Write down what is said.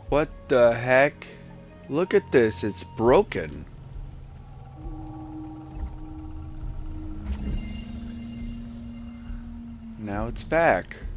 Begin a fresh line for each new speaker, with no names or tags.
What the heck? Look at this, it's broken. Now it's back.